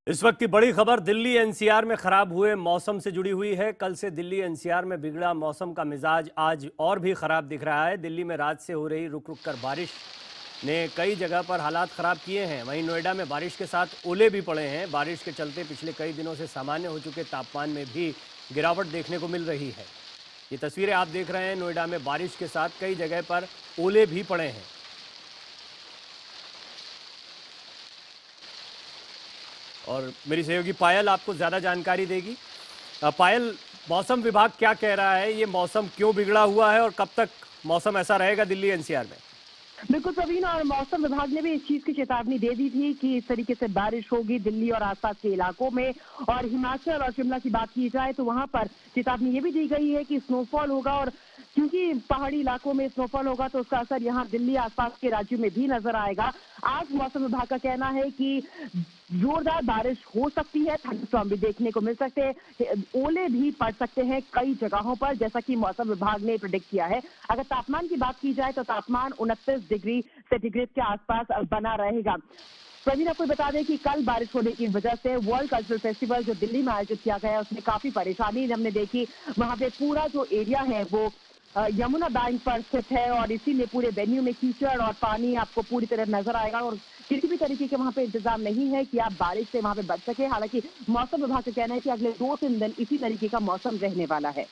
इस वक्त की बड़ी खबर दिल्ली एनसीआर में खराब हुए मौसम से जुड़ी हुई है। कल से दिल्ली एनसीआर में बिगड़ा मौसम का मिजाज आज और भी खराब दिख रहा है। दिल्ली में रात से हो रही रुक रुक कर बारिश ने कई जगह पर हालात खराब किए हैं। वहीं नोएडा में बारिश के साथ ओले भी पड़े हैं। बारिश के चलते पिछले कई दिनों से सामान्य हो चुके तापमान में भी गिरावट देखने को मिल रही है। ये तस्वीरें आप देख रहे हैं। नोएडा में बारिश के साथ कई जगह पर ओले भी पड़े हैं। और मेरी सहयोगी पायल आपको ज़्यादा जानकारी देगी। पायल, मौसम विभाग क्या कह रहा है? ये मौसम क्यों बिगड़ा हुआ है और कब तक मौसम ऐसा रहेगा दिल्ली एनसीआर में? बिल्कुल प्रवीण, और मौसम विभाग ने भी इस चीज की चेतावनी दे दी थी कि इस तरीके से बारिश होगी दिल्ली और आसपास के इलाकों में। और हिमाचल और शिमला की बात की जाए तो वहां पर चेतावनी ये भी दी गई है कि स्नोफॉल होगा, और क्योंकि पहाड़ी इलाकों में स्नोफॉल होगा तो उसका असर यहाँ दिल्ली आसपास के राज्यों में भी नजर आएगा। आज मौसम विभाग का कहना है कि जोरदार बारिश हो सकती है, थंडरस्टॉर्म भी देखने को मिल सकते हैं, ओले भी पड़ सकते हैं कई जगहों पर, जैसा कि मौसम विभाग ने प्रेडिक्ट किया है। अगर तापमान की बात की जाए तो तापमान 29 डिग्री सेंटीग्रेड के आसपास बना रहेगा। प्रवीण, आपको बता दें कि कल बारिश होने की वजह से वर्ल्ड कल्चरल फेस्टिवल जो दिल्ली में आयोजित किया गया उसमें काफी परेशानी हमने देखी। वहां पे पूरा जो एरिया है वो यमुना बैंक पर स्थित है, और इसीलिए पूरे वेन्यू में कीचड़ और पानी आपको पूरी तरह नजर आएगा, और किसी भी तरीके के वहां पे इंतजाम नहीं है कि आप बारिश से वहां पे बच सके। हालांकि मौसम विभाग का कहना है कि अगले 2-3 दिन इसी तरीके का मौसम रहने वाला है।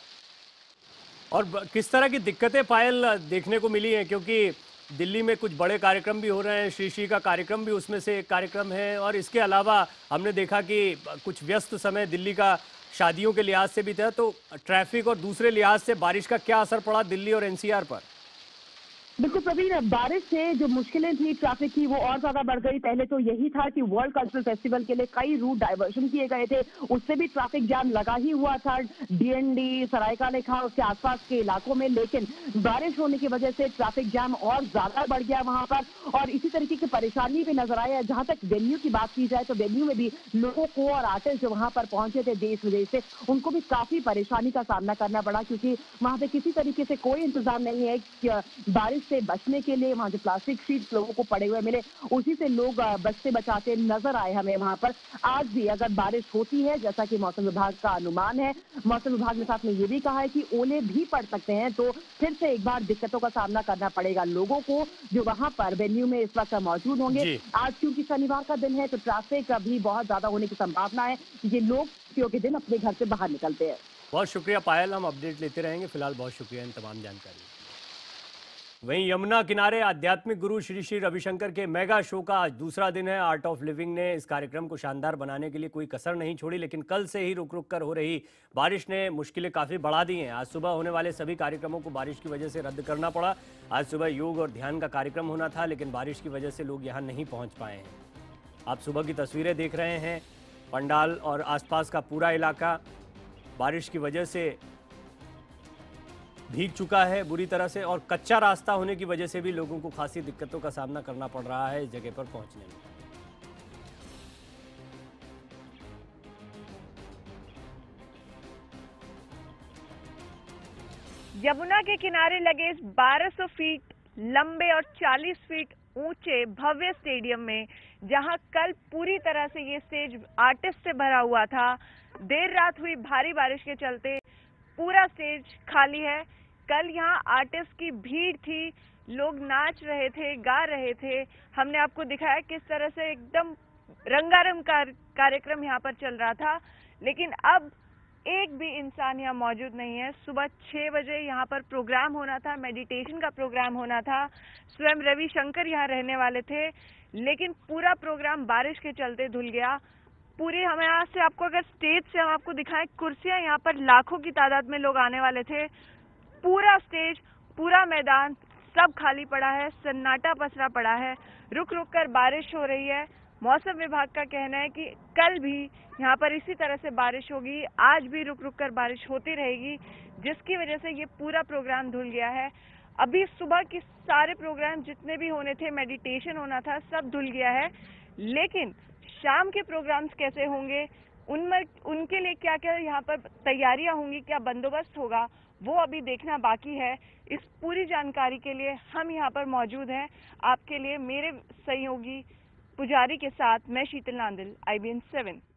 और किस तरह की दिक्कतें पायल देखने को मिली हैं? क्योंकि दिल्ली में कुछ बड़े कार्यक्रम भी हो रहे हैं, श्री श्री का कार्यक्रम भी उसमें से एक कार्यक्रम है, और इसके अलावा हमने देखा कि कुछ व्यस्त समय दिल्ली का शादियों के लिहाज से भी था। तो ट्रैफिक और दूसरे लिहाज से बारिश का क्या असर पड़ा दिल्ली और एनसीआर पर? बिल्कुल प्रवीण, बारिश से जो मुश्किलें थी ट्रैफिक की वो और ज्यादा बढ़ गई। पहले तो यही था कि वर्ल्ड कल्चरल फेस्टिवल के लिए कई रूट डाइवर्शन किए गए थे, उससे भी ट्रैफिक जाम लगा ही हुआ था डीएनडी, सरायकाले खान, उसके आसपास के इलाकों में। लेकिन बारिश होने की वजह से ट्रैफिक जाम और ज्यादा बढ़ गया वहां पर, और इसी तरीके की परेशानी भी नजर आई है। जहां तक वेन्यू की बात की जाए तो वेन्यू में भी लोगों को और आर्टिस्ट जो वहां पर पहुंचे थे देश विदेश से, उनको भी काफी परेशानी का सामना करना पड़ा, क्योंकि वहां पे किसी तरीके से कोई इंतजाम नहीं है बारिश से बचने के लिए। वहां जो प्लास्टिक शीट लोगों को पड़े हुए मिले, उसी से लोग बचते बचाते नजर आए हमें वहां पर। आज भी अगर बारिश होती है जैसा कि मौसम विभाग का अनुमान है, मौसम विभाग ने साथ में ये भी कहा है कि ओले भी पड़ सकते हैं, तो फिर से एक बार दिक्कतों का सामना करना पड़ेगा लोगों को जो वहां पर वेन्यू में इस वक्त मौजूद होंगे। आज क्योंकि शनिवार का दिन है तो ट्रैफिक अभी बहुत ज्यादा होने की संभावना है, ये लोग छुट्टियों के दिन अपने घर से बाहर निकलते हैं। बहुत शुक्रिया पायल, हम अपडेट लेते रहेंगे। फिलहाल बहुत शुक्रिया इन तमाम जानकारी। वहीं यमुना किनारे आध्यात्मिक गुरु श्री श्री रविशंकर के मेगा शो का आज दूसरा दिन है। आर्ट ऑफ लिविंग ने इस कार्यक्रम को शानदार बनाने के लिए कोई कसर नहीं छोड़ी, लेकिन कल से ही रुक रुक कर हो रही बारिश ने मुश्किलें काफ़ी बढ़ा दी हैं। आज सुबह होने वाले सभी कार्यक्रमों को बारिश की वजह से रद्द करना पड़ा। आज सुबह योग और ध्यान का कार्यक्रम होना था, लेकिन बारिश की वजह से लोग यहाँ नहीं पहुँच पाए हैं। आप सुबह की तस्वीरें देख रहे हैं। पंडाल और आसपास का पूरा इलाका बारिश की वजह से भीग चुका है बुरी तरह से, और कच्चा रास्ता होने की वजह से भी लोगों को खासी दिक्कतों का सामना करना पड़ रहा है इस जगह पर पहुंचने में। यमुना के किनारे लगे इस 1200 फीट लंबे और 40 फीट ऊंचे भव्य स्टेडियम में, जहां कल पूरी तरह से ये स्टेज आर्टिस्ट से भरा हुआ था, देर रात हुई भारी बारिश के चलते पूरा स्टेज खाली है। कल यहाँ आर्टिस्ट की भीड़ थी, लोग नाच रहे थे, गा रहे थे। हमने आपको दिखाया किस तरह से एकदम रंगारंग कार्यक्रम यहाँ पर चल रहा था, लेकिन अब एक भी इंसान यहाँ मौजूद नहीं है। सुबह 6 बजे यहाँ पर प्रोग्राम होना था, मेडिटेशन का प्रोग्राम होना था। स्वयं रविशंकर यहाँ रहने वाले थे, लेकिन पूरा प्रोग्राम बारिश के चलते धुल गया। पूरी हमें यहाँ से आपको अगर स्टेज से हम आपको दिखाएं, कुर्सियां यहाँ पर लाखों की तादाद में लोग आने वाले थे। पूरा स्टेज, पूरा मैदान सब खाली पड़ा है, सन्नाटा पसरा पड़ा है। रुक रुक कर बारिश हो रही है। मौसम विभाग का कहना है कि कल भी यहाँ पर इसी तरह से बारिश होगी, आज भी रुक रुक कर बारिश होती रहेगी, जिसकी वजह से ये पूरा प्रोग्राम धुल गया है। अभी सुबह के सारे प्रोग्राम जितने भी होने थे, मेडिटेशन होना था, सब धुल गया है। लेकिन शाम के प्रोग्राम्स कैसे होंगे, उनमें उनके लिए क्या क्या यहाँ पर तैयारियां होंगी, क्या बंदोबस्त होगा, वो अभी देखना बाकी है। इस पूरी जानकारी के लिए हम यहाँ पर मौजूद हैं आपके लिए, मेरे सहयोगी पुजारी के साथ मैं शीतल नांदिल, IBN 7।